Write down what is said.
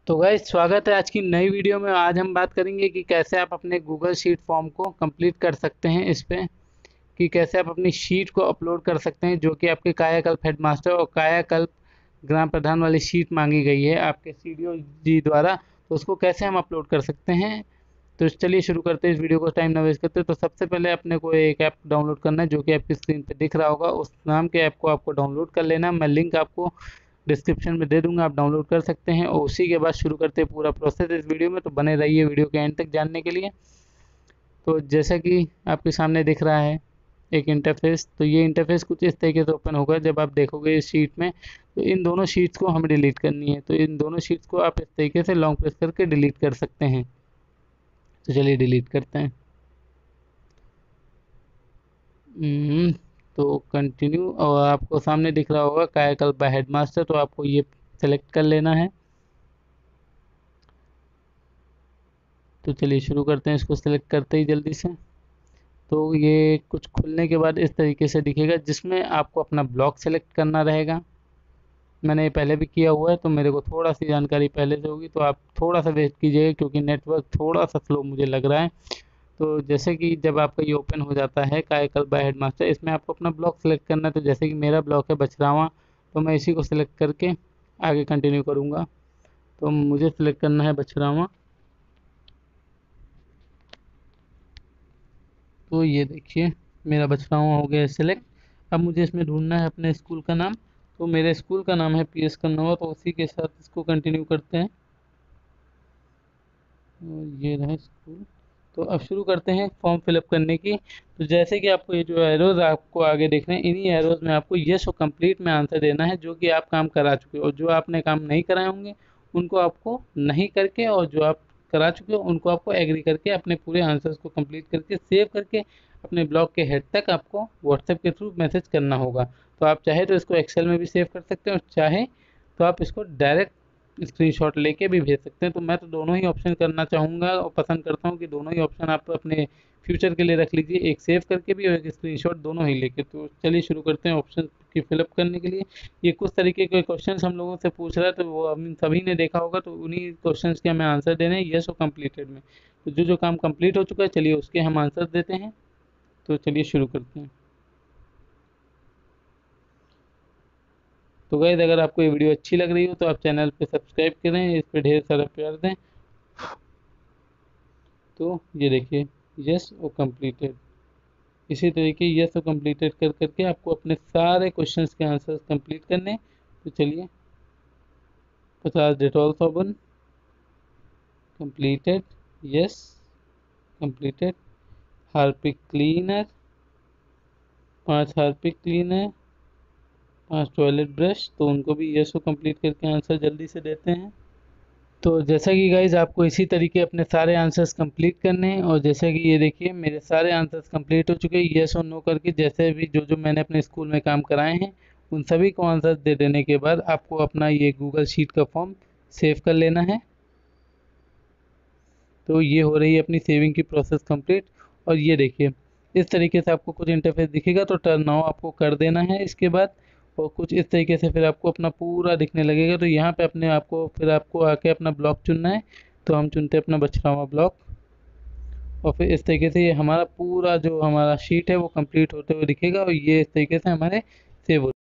तो गाइस स्वागत है आज की नई वीडियो में। आज हम बात करेंगे कि कैसे आप अपने गूगल शीट फॉर्म को कंप्लीट कर सकते हैं। इस पे कि कैसे आप अपनी शीट को अपलोड कर सकते हैं, जो कि आपके कायाकल्प हेडमास्टर और कायाकल्प ग्राम प्रधान वाली शीट मांगी गई है आपके सीडीओ जी द्वारा। तो उसको कैसे हम अपलोड कर सकते हैं, तो चलिए शुरू करते हैं इस वीडियो को, टाइम ना वेस्ट करते। तो सबसे पहले अपने को एक ऐप डाउनलोड करना है, जो कि आपकी स्क्रीन पे दिख रहा होगा। उस नाम के ऐप को आपको डाउनलोड कर लेना। मैं लिंक आपको डिस्क्रिप्शन में दे दूंगा, आप डाउनलोड कर सकते हैं। और उसी के बाद शुरू करते हैं पूरा प्रोसेस इस वीडियो में, तो बने रहिए वीडियो के एंड तक जानने के लिए। तो जैसा कि आपके सामने दिख रहा है एक इंटरफेस, तो ये इंटरफेस कुछ इस तरीके से ओपन होगा। जब आप देखोगे इस शीट में, तो इन दोनों शीट्स को हमें डिलीट करनी है। तो इन दोनों शीट्स को आप इस तरीके से लॉन्ग प्रेस करके डिलीट कर सकते हैं। तो चलिए डिलीट करते हैं। हम्म, तो कंटिन्यू, और आपको सामने दिख रहा होगा कायाकल्प हेडमास्टर, तो आपको ये सेलेक्ट कर लेना है। तो चलिए शुरू करते हैं, इसको सेलेक्ट करते ही जल्दी से। तो ये कुछ खुलने के बाद इस तरीके से दिखेगा, जिसमें आपको अपना ब्लॉक सेलेक्ट करना रहेगा। मैंने ये पहले भी किया हुआ है, तो मेरे को थोड़ा सी जानकारी पहले से होगी, तो आप थोड़ा सा वेट कीजिएगा क्योंकि नेटवर्क थोड़ा सा स्लो मुझे लग रहा है। तो जैसे कि जब आपका ये ओपन हो जाता है कायाकल्प बाय हेडमास्टर, इसमें आपको अपना ब्लॉक सेलेक्ट करना है। तो जैसे कि मेरा ब्लॉक है बछरावा, तो मैं इसी को सिलेक्ट करके आगे कंटिन्यू करूँगा। तो मुझे सिलेक्ट करना है बछरावा। तो ये देखिए मेरा बछरावा हो गया सिलेक्ट। अब मुझे इसमें ढूंढना है अपने स्कूल का नाम। तो मेरे स्कूल का नाम है पीएस कन्नौर, तो उसी के साथ इसको कंटिन्यू करते हैं। तो ये रहे स्कूल। तो अब शुरू करते हैं फॉर्म फिलअप करने की। तो जैसे कि आपको ये जो एरोज आपको आगे देख रहे हैं, इन्हीं एरोज में आपको येस और कंप्लीट में आंसर देना है, जो कि आप काम करा चुके हो। और जो आपने काम नहीं कराए होंगे उनको आपको नहीं करके, और जो आप करा चुके हो उनको आपको एग्री करके अपने पूरे आंसर्स को कंप्लीट करके सेव करके अपने ब्लॉग के हेड तक आपको व्हाट्सएप के थ्रू मैसेज करना होगा। तो आप चाहे तो इसको एक्सेल में भी सेव कर सकते हैं, और चाहे तो आप इसको डायरेक्ट स्क्रीनशॉट लेके भी भेज सकते हैं। तो मैं तो दोनों ही ऑप्शन करना चाहूँगा और पसंद करता हूँ कि दोनों ही ऑप्शन आप अपने फ्यूचर के लिए रख लीजिए, एक सेव करके भी और एक स्क्रीनशॉट, दोनों ही लेके। तो चलिए शुरू करते हैं ऑप्शन की फिलअप करने के लिए। ये कुछ तरीके के क्वेश्चंस हम लोगों से पूछ रहा है, तो वो हम सभी ने देखा होगा। तो उन्हीं क्वेश्चंस के हमें आंसर देने हैं येस और कंप्लीटेड में। तो जो जो काम कंप्लीट हो चुका है, चलिए उसके हम आंसर देते हैं। तो चलिए शुरू करते हैं। तो गाइस अगर आपको ये वीडियो अच्छी लग रही हो तो आप चैनल पे सब्सक्राइब करें, इस पे ढेर सारा प्यार दें। तो ये देखिए यस और कंप्लीटेड। इसी तरीके यस और कंप्लीटेड कर करके आपको अपने सारे क्वेश्चंस के आंसर्स कंप्लीट करने हैं। तो चलिए 50 डेटॉल साबुन completed, yes completed. Harpic cleaner 5 Harpic cleaner, 5 toilet brush, तो उनको भी यस और कंप्लीट करके आंसर जल्दी से देते हैं। तो जैसा कि गाइज आपको इसी तरीके अपने सारे आंसर्स कंप्लीट करने हैं। और जैसे कि ये देखिए मेरे सारे आंसर्स कंप्लीट हो चुके हैं येस और नो करके। जैसे भी जो जो मैंने अपने स्कूल में काम कराए हैं उन सभी को आंसर्स दे देने के बाद आपको अपना ये गूगल शीट का फॉर्म सेव कर लेना है। तो ये हो रही है अपनी सेविंग की प्रोसेस कंप्लीट। और ये देखिए इस तरीके से आपको कुछ इंटरफेस दिखेगा, तो टर्न नाउ आपको कर देना है इसके बाद। और कुछ इस तरीके से फिर आपको अपना पूरा दिखने लगेगा। तो यहाँ पे अपने आपको फिर आपको आके अपना ब्लॉक चुनना है। तो हम चुनते हैं अपना बछरावा ब्लॉक, और फिर इस तरीके से ये हमारा पूरा जो हमारा शीट है वो कंप्लीट होते हुए दिखेगा। और ये इस तरीके से हमारे सेव हो